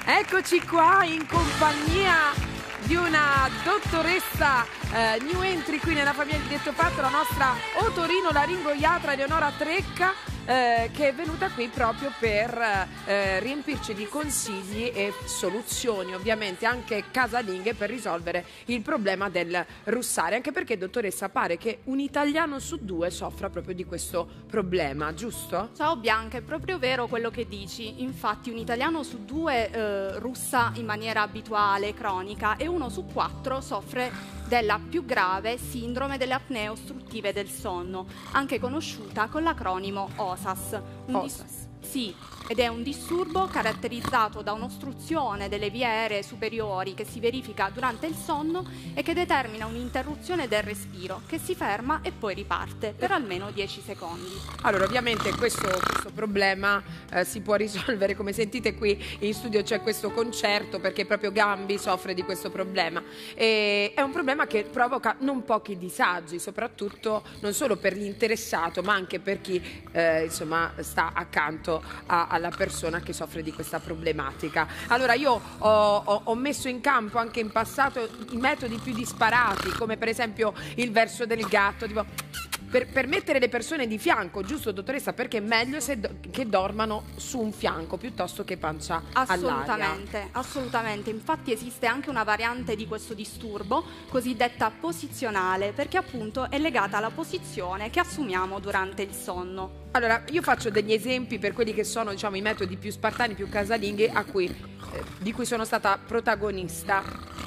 Eccoci qua in compagnia di una dottoressa new entry qui nella famiglia di Detto Fatto, la nostra otorino-laringoiatra Eleonora Trecca, che è venuta qui proprio per riempirci di consigli e soluzioni, ovviamente anche casalinghe, per risolvere il problema del russare. Anche perché, dottoressa, pare che un italiano su due soffra proprio di questo problema, giusto? Ciao Bianca, è proprio vero quello che dici. Infatti un italiano su due russa in maniera abituale, cronica, e 1 su 4 soffre della più grave sindrome delle apnee ostruttive del sonno, anche conosciuta con l'acronimo OSAS. Sì, ed è un disturbo caratterizzato da un'ostruzione delle vie aeree superiori che si verifica durante il sonno e che determina un'interruzione del respiro che si ferma e poi riparte per almeno 10 secondi. Allora, ovviamente questo problema si può risolvere, come sentite qui in studio c'è questo concerto, perché proprio Gambi soffre di questo problema. E è un problema che provoca non pochi disagi, soprattutto non solo per l'interessato, ma anche per chi insomma sta accanto alla persona che soffre di questa problematica. Allora, io ho messo in campo anche in passato i metodi più disparati, come per esempio il verso del gatto, tipo, per mettere le persone di fianco, giusto dottoressa? Perché è meglio che dormano su un fianco piuttosto che pancia all'aria. Assolutamente. Infatti esiste anche una variante di questo disturbo, cosiddetta posizionale, perché appunto è legata alla posizione che assumiamo durante il sonno. Allora, io faccio degli esempi per quelli che sono, diciamo, i metodi più spartani, più casalinghi, di cui sono stata protagonista.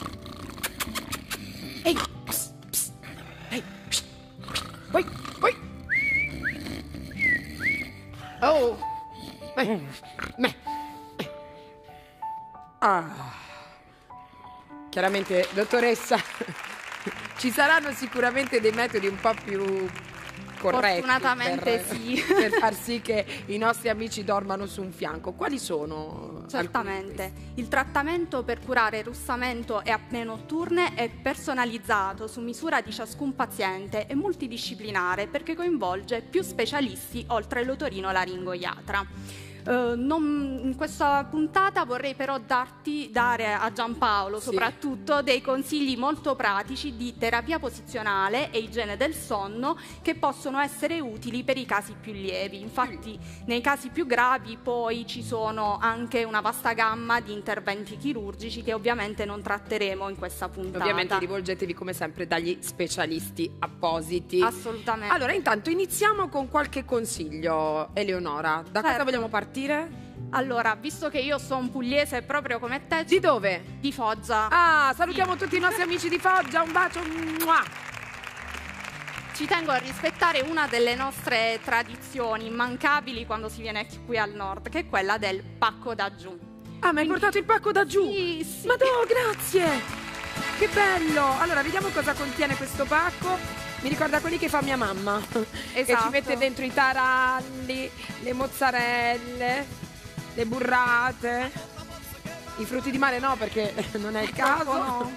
Ehi, psst, psst. Ehi, psst. Poi. Oh. Chiaramente, dottoressa, ci saranno sicuramente dei metodi un po' più corretti. Fortunatamente sì. Per far sì che i nostri amici dormano su un fianco. Quali sono? Certamente. Il trattamento per curare russamento e apnee notturne è personalizzato su misura di ciascun paziente e multidisciplinare, perché coinvolge più specialisti oltre l'otorino-laringoiatra. In questa puntata vorrei però dare a Giampaolo soprattutto dei consigli molto pratici di terapia posizionale e igiene del sonno che possono essere utili per i casi più lievi. Infatti nei casi più gravi poi ci sono anche una vasta gamma di interventi chirurgici che ovviamente non tratteremo in questa puntata. Ovviamente rivolgetevi come sempre dagli specialisti appositi. Assolutamente. Allora, intanto iniziamo con qualche consiglio, Eleonora. Da cosa vogliamo partire? Allora, visto che io sono pugliese proprio come te... Di dove? Di Foggia. Ah, salutiamo tutti i nostri amici di Foggia, un bacio. Mua. Ci tengo a rispettare una delle nostre tradizioni immancabili quando si viene qui al nord, che è quella del pacco da giù. Ah, mi hai portato il pacco da giù? Sì. Madò, grazie! Che bello! Allora, vediamo cosa contiene questo pacco. Mi ricorda quelli che fa mia mamma. Esatto. Che ci mette dentro i taralli, le mozzarelle, le burrate. I frutti di mare no, perché non è il caso. No.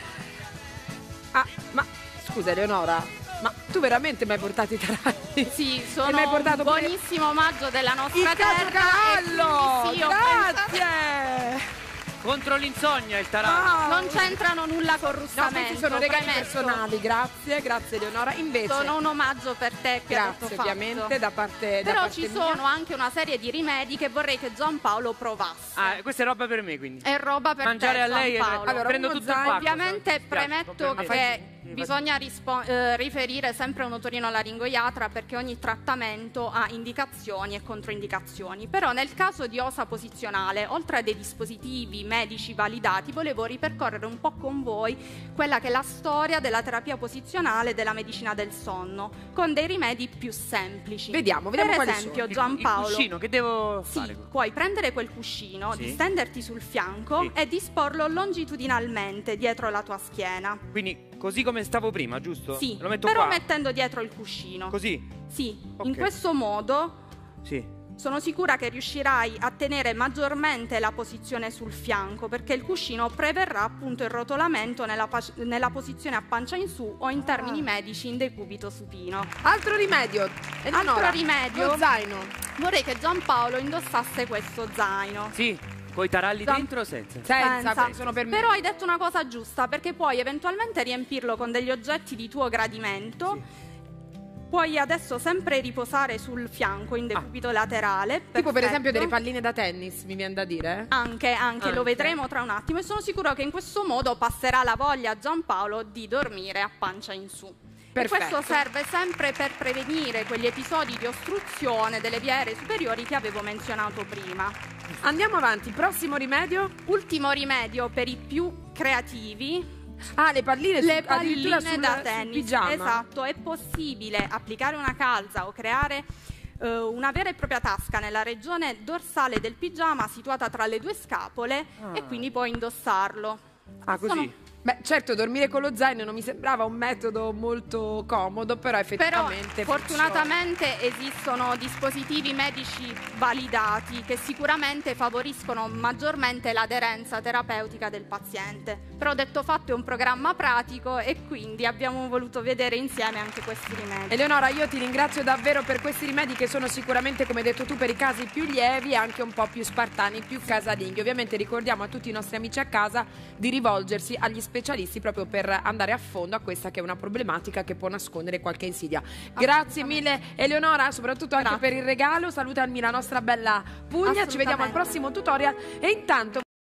Ah, ma scusa Eleonora, ma tu veramente mi hai portato i taralli? Sì, sono E mi hai portato un buonissimo omaggio della nostra il terra. cavallo! Grazie! Contro l'insonnia il tarallo. Non c'entrano nulla con No, russamento. questi sono regali premetto. personali, grazie Eleonora. Invece Sono un omaggio per te che grazie ovviamente da parte Però parte ci mia. sono anche una serie di rimedi che vorrei che Giampaolo provasse. Ah, questa è roba per me, quindi. È roba per Mangiare te, a lei Giampaolo. Allora, prendo uno tutto il zaino. pacco. Ovviamente Mi spiace, premetto per me. che bisogna riferire sempre a un otorino-laringoiatra, perché ogni trattamento ha indicazioni e controindicazioni. Però nel caso di osa posizionale, oltre a dei dispositivi medici validati, volevo ripercorrere un po' con voi quella che è la storia della terapia posizionale e della medicina del sonno, con dei rimedi più semplici. Vediamo per quali esempio, sono. Giampaolo, Il cuscino, che devo sì, fare? puoi prendere quel cuscino, Sì. distenderti sul fianco e disporlo longitudinalmente dietro la tua schiena. Quindi così come stavo prima, giusto? Sì, Lo metto però qua. mettendo dietro il cuscino. Così? Sì, Ok. in questo modo Sì. sono sicura che riuscirai a tenere maggiormente la posizione sul fianco, perché il cuscino preverrà appunto il rotolamento nella posizione a pancia in su o in termini medici in decubito supino. Altro rimedio, Eleonora. Altro rimedio. Lo zaino. Vorrei che Giampaolo indossasse questo zaino. Sì. Coi taralli Esatto. dentro o senza? Senza, sono per me. Però hai detto una cosa giusta, perché puoi eventualmente riempirlo con degli oggetti di tuo gradimento. Puoi adesso sempre riposare sul fianco in decubito laterale. Tipo per perfetto. esempio delle palline da tennis, mi viene da dire. Anche, Anche. lo vedremo tra un attimo e sono sicuro che in questo modo passerà la voglia a Giampaolo di dormire a pancia in su. E Perfetto. questo serve sempre per prevenire quegli episodi di ostruzione delle vie aeree superiori che avevo menzionato prima. Andiamo avanti, prossimo rimedio. Ultimo rimedio per i più creativi. Ah, le palline, Le addirittura palline sul da tennis, pigiama. esatto, è possibile applicare una calza o creare una vera e propria tasca nella regione dorsale del pigiama situata tra le due scapole e quindi puoi indossarlo. Ah, così? Sono- Beh, certo, dormire con lo zaino non mi sembrava un metodo molto comodo, però Però effettivamente fortunatamente esistono dispositivi medici validati che sicuramente favoriscono maggiormente l'aderenza terapeutica del paziente. Però detto fatto è un programma pratico e quindi abbiamo voluto vedere insieme anche questi rimedi. Eleonora, io ti ringrazio davvero per questi rimedi che sono sicuramente, come hai detto tu, per i casi più lievi e anche un po' più spartani, più casalinghi. Ovviamente ricordiamo a tutti i nostri amici a casa di rivolgersi agli specialisti proprio per andare a fondo a questa che è una problematica che può nascondere qualche insidia. Grazie mille Eleonora, soprattutto anche per il regalo. Salutami la nostra bella Puglia, ci vediamo al Assolutamente. prossimo tutorial e intanto